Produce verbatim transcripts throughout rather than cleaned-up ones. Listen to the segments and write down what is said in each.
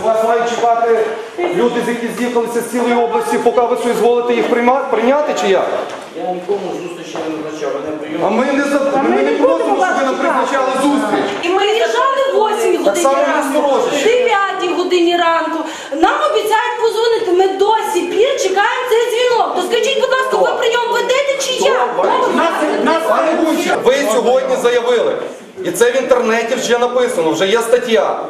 вас мають чекати люди, з які з'їхалися з цілої області, поки ви дозволите їх прийняти, чи як? Я нікому зустрічі не назначав, вони прийом. А ми не, за... ми не просимо, щоб ви нам призначали зустріч. І ми приїжджали в восьмій годині ранку, в дев'ятій годині ранку. Нам обіцяють позвонити, ми досі пір чекаємо цей дзвінок. То скажіть, будь ласка, ви прийом ведете чи як? Пане Гунча, ви сьогодні заявили, і це в інтернеті вже написано, вже є стаття,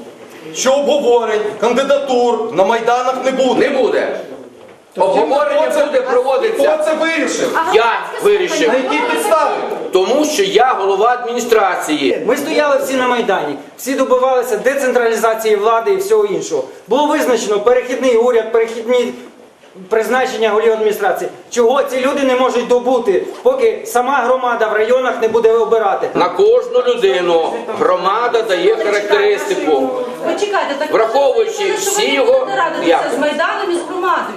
що обговорень, кандидатур на Майданах не буде. Не буде. Обговорення буде проводитися. Хто це вирішив? Я вирішив. На якій підставі? Тому що я голова адміністрації. Ми стояли всі на Майдані, всі добивалися децентралізації влади і всього іншого. Було визначено перехідний уряд, перехідні призначення голів адміністрації. Чого ці люди не можуть добути, поки сама громада в районах не буде обирати? На кожну людину громада дає характеристику. Почекайте, так Враховуючи всі його... ви радитеся з Майданом і з громадою.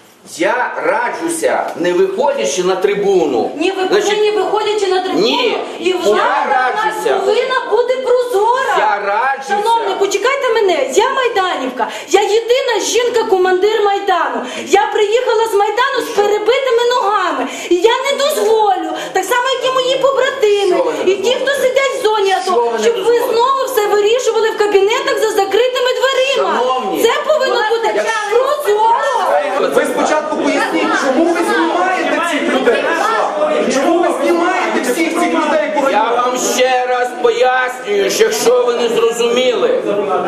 Я раджуся, не виходячи на трибуну. Ні, ви Значить, повинні, виходячи на трибуну, ні, і влада я у нас раджуся. повинна бути прозора. Я раджуся. Шановні, почекайте мене, я майданівка, я єдина жінка-командир Майдану. Я приїхала з Майдану з перебитими ногами. І я не дозволю, так само, як і мої побратими, і ті, хто сидять в зоні АТО, ви щоб ви дозволите? знову все вирішували в кабінетах за закритими дверима. Шановні, Це повинно бути прозоро. Ви спочатку поясніть, чому ви знімаєте цих людей? Чому ви знімаєте всіх цих людей? Я вам ще раз пояснюю, що якщо ви не зрозуміли,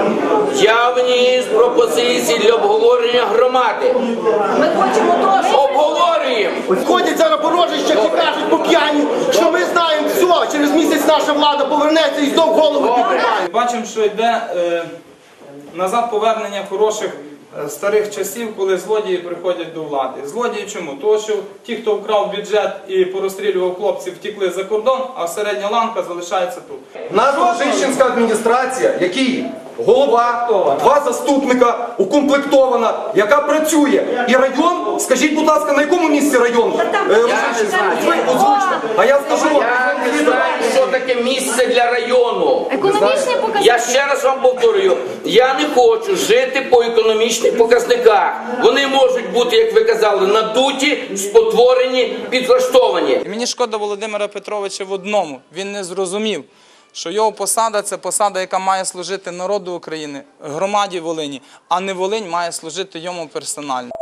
я вніс пропозиції для обговорення громади. Ми хочемо того, Обговорюємо. Ходять зараз по рожищах і кажуть по п'яні, що ми знаємо все, через місяць наша влада повернеться і знов голову піднімає. Бачимо, що йде е, назад повернення хороших е, старих часів, коли злодії приходять до влади. Злодії чому? Тому що ті, хто вкрав бюджет і порозстрілював хлопців, втекли за кордон, а середня ланка залишається тут. Наша Рожищенська адміністрація, який голова, два заступника, укомплектована, яка працює. І район, скажіть, будь ласка, на якому місці район? Е, Рожищенський? Ви озвучте. А я скажу вам. Я не знаю, що таке місце для району. економічні показники. Я ще раз вам повторюю, я не хочу жити по економічних показниках. Вони можуть бути, як ви казали, надуті, спотворені, підлаштовані. І мені шкода Володимира Петровича в одному. Він не зрозумів, що його посада – це посада, яка має служити народу України, громаді Волині, а не Волинь має служити йому персонально.